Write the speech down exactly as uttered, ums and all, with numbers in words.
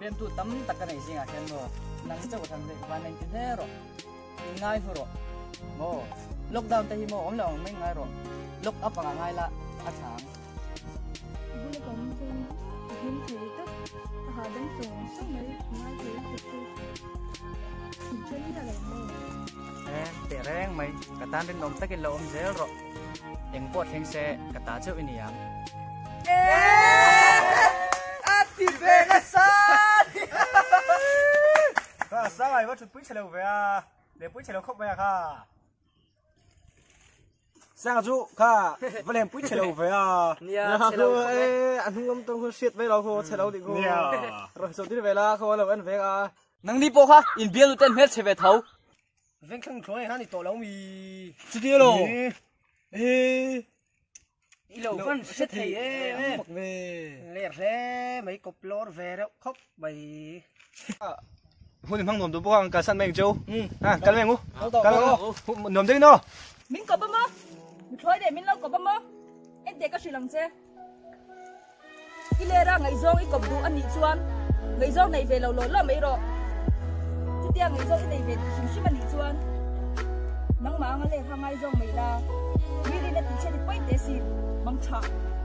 rem tu tam tak kan isi ngah ken ro nang chau thang de ban nang tin he ro ngai hu ro mo lockdown ta hi mo om lo mai ngai ro lock up anga ngai la a chang bu le kom chen hin thei ta ha dan song song mai ngai thei tu tu sin chen ni da le mo eh te reng mai ka tan rin nom takin lo om zel ro eng pot heng se ka ta chau ini yang ati vega san ka sa ai wa chu pui chelo ve a le pui chelo khop ve a kha sang chu kha va lem pui chelo ve a nia chelo e an hungam tong ko shit ve lo ko chelo di ko nia ro so di ve la ko lo an ve a nang ni po kha in bial ten met se ve thau ven khang throi ha ni to lo mi chi di lo e ilo van set thei e mak ve le re mai cop lor ve ra khop bai hun phang nom tu bang ka san meng châu ha ka meng u ka meng u nom ding no min ko ba mo mi thoi de min lo ko ba mo en de ka silang che ile ra ngai zong i kop du ani chuan ngai zong nei ve lo lo lo mai ro ti tia ngai zong nei ve sim sim ani chuan nang ma nga le ha ngai zong mai la mi ri na ti che ti pai te si mang cha